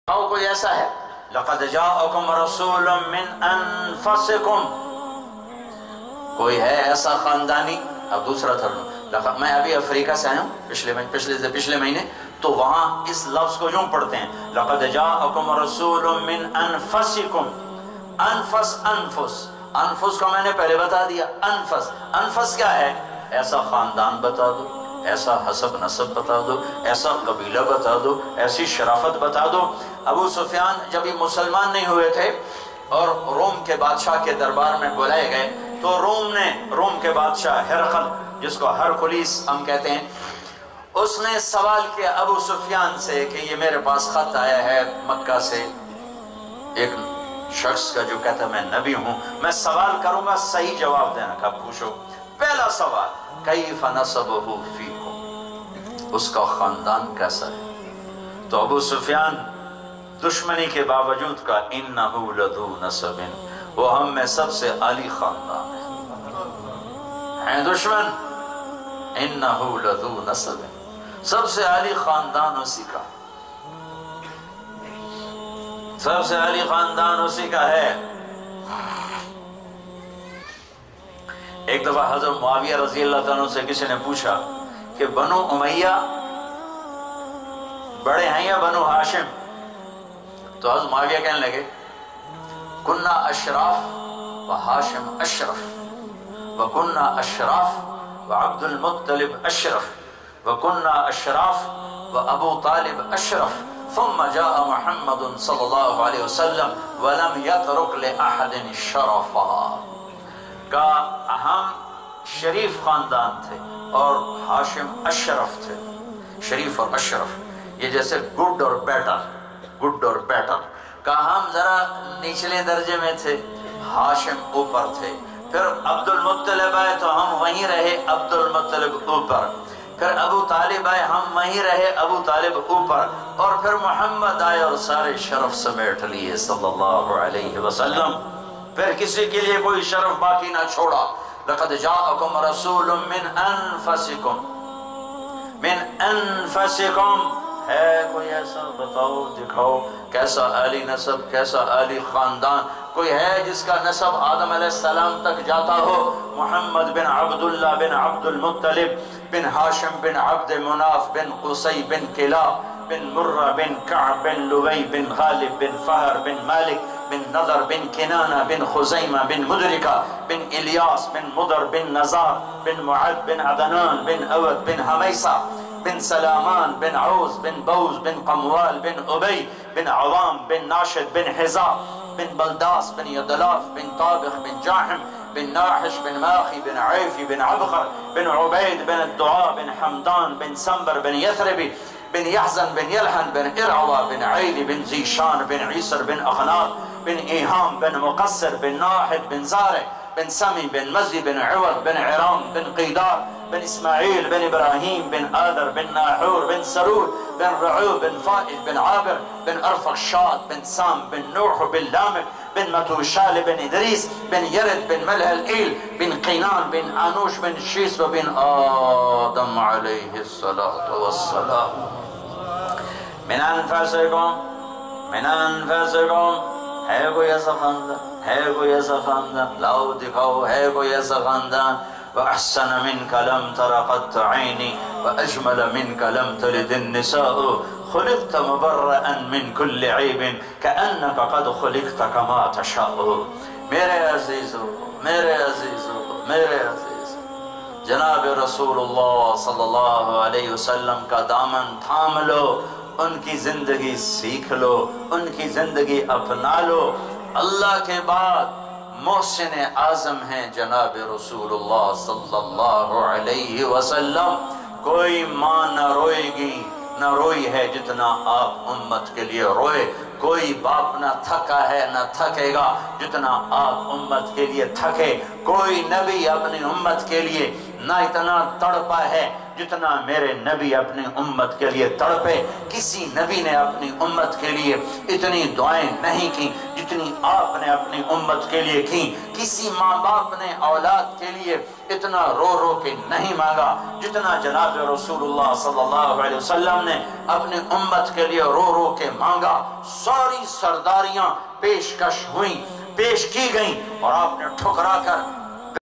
کوئی ایسا ہے لَقَدْ جَاءَكُمْ رَسُولٌ مِّنْ أَنفُسِكُمْ، کوئی ہے ایسا خاندانی؟ اب دوسرا ترجمہ، میں ابھی افریقہ سے آیا ہوں پچھلے مہینے، تو وہاں اس لفظ کو یوں پڑھتے ہیں لَقَدْ جَاءَكُمْ رَسُولٌ مِّنْ أَنفُسِكُمْ۔ انفس کو میں نے پہلے بتا دیا، انفس کیا ہے؟ ایسا خاندان بتا دو، ایسا حسب نسب بتا دو، ایسا قبیلہ بتا دو، ایسی شرافت بتا دو۔ ابو سفیان جب یہ مسلمان نہیں ہوئے تھے اور روم کے بادشاہ کے دربار میں بلائے گئے، تو روم کے بادشاہ ہرقل، جس کو ہرکلیس ہم کہتے ہیں، اس نے سوال کیا ابو سفیان سے کہ یہ میرے پاس خط آیا ہے مکہ سے ایک شخص کا جو کہتا ہے میں نبی ہوں، میں سوال کروں گا، صحیح جواب دینا کا پوچھو۔ پہلا سوال کیف نسبہ فیکم، اس کا خاندان کیسا ہے؟ تو ابو سفیان دشمنی کے باوجود کا انہ لذو نسب، وہ ہم میں سب سے عالی خاندان ہے دشمن، انہ لذو نسب، سب سے عالی خاندان اسی کا، سب سے عالی خاندان اسی کا ہے۔ ایک دفعہ حضرت معاویہ رضی اللہ عنہ سے کسی نے پوچھا کہ بنو امیہ بڑے ہیں یا بنو ہاشم؟ تو حضرت معاویہ کہنے لگے کننا اشراف و ہاشم اشرف و کننا اشراف و عبد المطلب اشرف و کننا اشراف و ابو طالب اشرف ثم جاء محمد صلی اللہ علیہ وسلم ولم يترك لأحد شرفا، کہ ہم شریف خاندان تھے اور ہاشم اشرف تھے، شریف اور اشرف یہ جیسے گڈ اور بیٹر، کہ ہم ذرا نچلے درجے میں تھے، ہاشم اوپر تھے، پھر عبد المطلب آئے تو ہم وہیں رہے، عبد المطلب اوپر، پھر ابو طالب آئے ہم وہیں رہے، ابو طالب اوپر، اور پھر محمد آئے اور سارے شرف سمیٹ لیے صلی اللہ علیہ وسلم، پھر کسی کے لیے کوئی شرف باقی نہ چھوڑا۔ لَقَدْ جَاءَكُمْ رَسُولٌ مِّنْ أَنفُسِكُمْ، ہے کوئی ایسا؟ بتاؤ دکھاؤ کیسا عالی نسب، کیسا عالی خاندان، کوئی ہے جس کا نسب آدم علیہ السلام تک جاتا ہو؟ محمد بن عبداللہ بن عبد المطلب بن ہاشم بن عبد مناف بن قصی بن کلاب بن مرہ بن کعب بن لوی بن غالب بن فہر بن مالک بن نظر بن کنانہ بن خزیمہ بن مدرکہ بن الیاس بن مدر بن نزار بن معد بن عدنان بن اود بن حمیسہ بن سلامان بن عوز بن بوز بن قموال بن عبی بن عوام بن ناشد بن حزا بن بلداس بن یدلاف بن طابخ بن جاحم بن ناحش بن ماخی بن عیفی بن عبقر بن عبید بن الدعاء بن حمدان بن سنبر بن یثربی بن یحزن بن یلحن بن ارعوا بن عیلی بن زیشان بن عیسر بن اخناق بن ایہام بن مقصر بن ناحد بن زارع بن سمی بن مزی بن عوض بن عرام بن قیدار بن اسماعیل بن ابراہیم بن آدر بن ناحور بن سرور بن رعو بن فائد بن عابر بن ارفخشاد بن سام بن نوح بن لامک بن متوشال بن ادریس بن یرد بن ملح الایل بن قینان بن آنوش بن شیس بن آدم علیہ السلام۔ من انفسکم، ہے کوئی ایسا خاندان؟ ہے کوئی ایسا خاندان؟ لاؤ دکھاؤ، ہے کوئی ایسا خاندان؟ وَأَحْسَنَ مِنْكَ لَمْ تَرَ قَطْ عَيْنِي وَأَجْمَلَ مِنْكَ لَمْ تَلِدِ النِّسَاءُ خُلِقْتَ مُبَرَّأً مِنْ كُلِّ عَيْبٍ كَأَنَّكَ قَدْ خُلِقْتَ كَمَا تَشَاءُ۔ میرے عزیزو، میرے عزیزو، میرے عزیز، جناب رسول اللہ صلی اللہ علیہ وسلم کا دامن تھام لو، ان کی زندگی سیکھ لو، ان کی زندگی اپنا لو۔ اللہ کے بعد محسن اعظم ہیں جناب رسول اللہ صلی اللہ علیہ وسلم۔ کوئی ماں نہ روئے گی، نہ روئی ہے جتنا آپ امت کے لیے روئے، کوئی باپ نہ تھکا ہے نہ تھکے گا جتنا آپ امت کے لیے تھکے، کوئی نبی اپنی امت کے لیے نہ اتنا تڑپا ہے جتنا میرے نبی اپنی امت کے لیے تڑپے، کسی نبی نے اپنی امت کے لیے اتنی دعائیں نہیں کی جتنی آپ نے اپنی امت کے لیے کی. کسی ماں باپ نے اولاد کے لیے اتنا رو رو کے نہیں مانگا جتنا جناب رسول اللہ صلی اللہ علیہ وسلم نے اپنی امت کے لیے رو رو کے مانگا. ساری سرداریاں پیشکش ہوئیں، پیش کی گئیں، اور آپ نے ٹھکرا کر